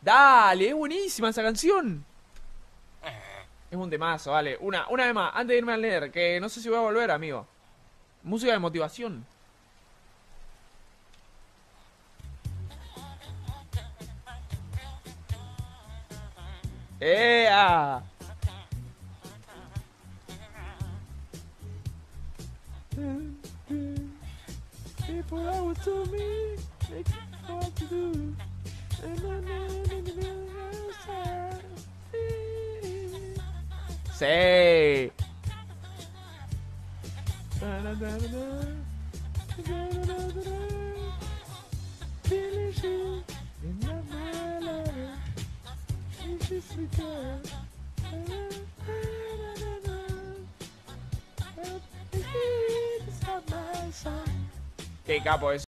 Dale, es buenísima esa canción. Es un temazo, vale. Una vez más, antes de irme al leer, que no sé si voy a volver, amigo. Música de motivación. ¡Ea! People always tell me they can't know what to do. Sí. Qué capo es.